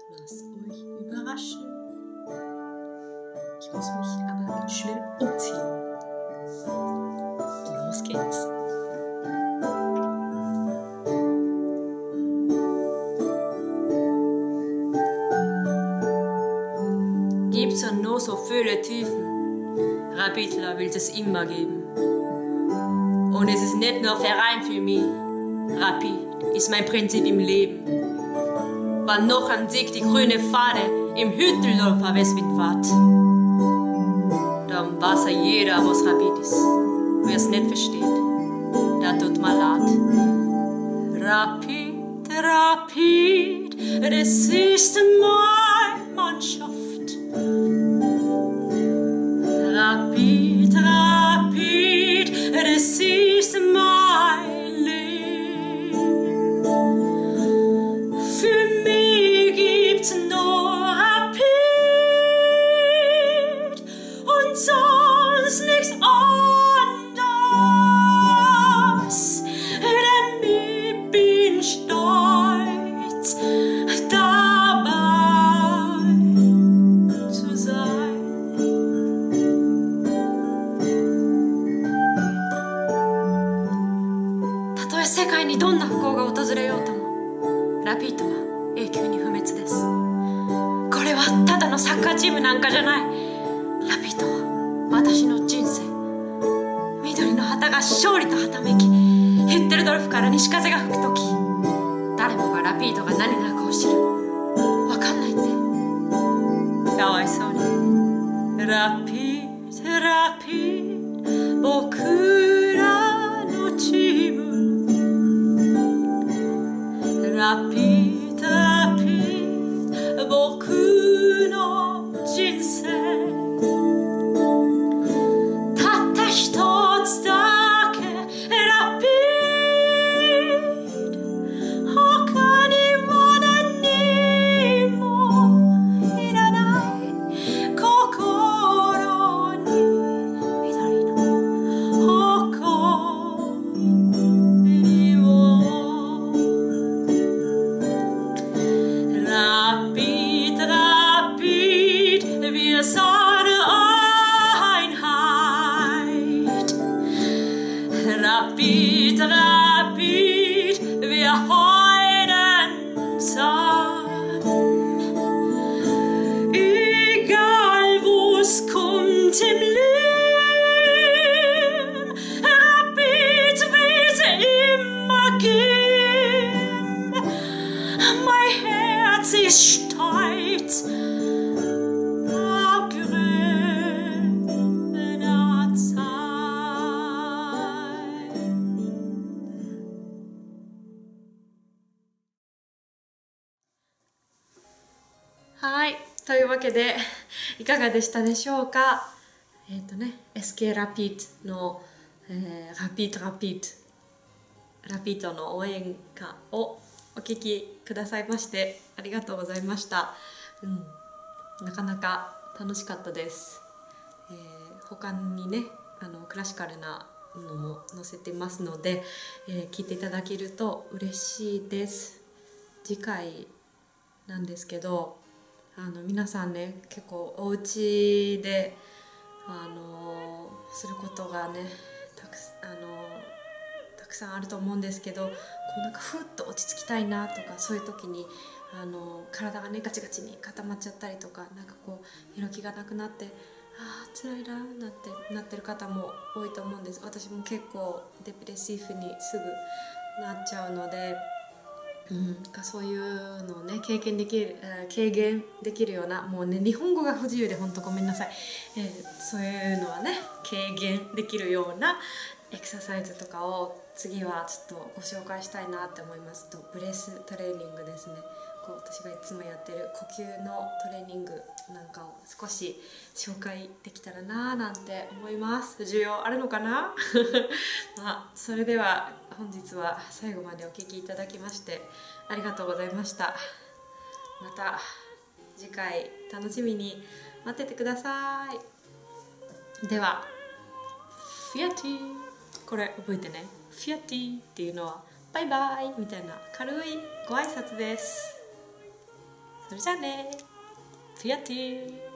was euch überraschen. Ich muss mich aber jetzt schnell umziehen. Los geht's. Gibt's ja nur so viele Typen. Rapidler will es immer geben. Und es ist nicht nur Verein für mich. Rapid ist mein Prinzip im Leben. Wann noch ein Sieg die grüne Fahne im Hütteldorfer Westwind wart. Dann weiß ja jeder, was Rapid ist. Wer es nicht versteht, da tut mal leid. Rapid, Rapid, das ist meine Mannschaft. Rapid, Rapid, das ist mein Leben. Für mich gibt's nur Rapid und sonst nichts anderes. Denn ich bin stolz, dabei zu sein.たとえ世界にどんな不幸が訪れようとも、ラピートは永久に不滅です。これはただのサッカーチームなんかじゃない。ラピートは私の人生。緑の旗が勝利とはためき、ヒッテルドルフから西風が吹くとき、誰もがラピートが何なのかを知る。わかんないって。かわいそうに。ラピート、ラピート、僕らのチーム。ラピート、ラピート、僕の人生。たった一つだけラピート、他にも何もいらない。心に緑の誇りを。Rapid, Rapid, wir sind Einheit. Rapid, Rapid, wir heulen zusammen. Egal wo's kommt im Leben, Rapid wird's immer geben. Mein Herz ist stolz auf grüner Zeit. はい、というわけでいかがでしたでしょうか。SK ラピッドの、ラピートの応援歌をお聴きくださいましてありがとうございました。なかなか楽しかったです。他にねクラシカルなのも載せてますので、聴いていただけると嬉しいです。次回なんですけど皆さんね結構お家ですることがねたくさんあると思うんですけど、こうなんかふっと落ち着きたいなとか、そういう時に体がねガチガチに固まっちゃったりとか、なんかこうやる気がなくなって辛いななんてなってる方も多いと思うんです。私も結構デプレッシブにすぐなっちゃうので、そういうのをね軽減できるような、もうね日本語が不自由で本当ごめんなさい、そういうのはね軽減できるようなエクササイズとかを次はちょっとご紹介したいなって思います。ブレストレーニングですね。こう私がいつもやってる呼吸のトレーニングなんかを少し紹介できたらななんて思います。需要あるのかなそれでは本日は最後までお聞きいただきましてありがとうございました。また次回楽しみに待っててください。ではフィアティー、これ覚えてね。フィアティーっていうのはバイバイみたいな軽いご挨拶です。 それじゃあね、ピアティー。